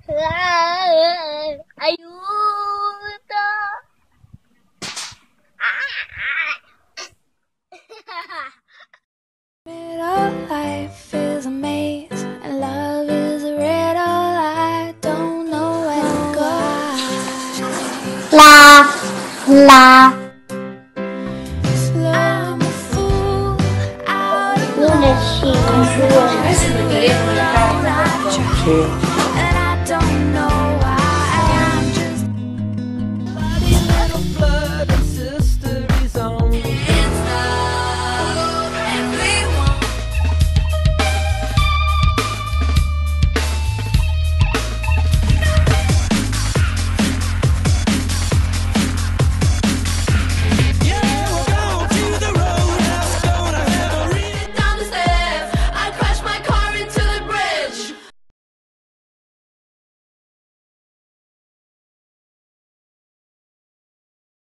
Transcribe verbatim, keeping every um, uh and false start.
Aiuto! Middle life is a maze, and love is a riddle. I don't know where to go. La, la. Slow, I'm a fool out of Uno, sì, due. love. Sì.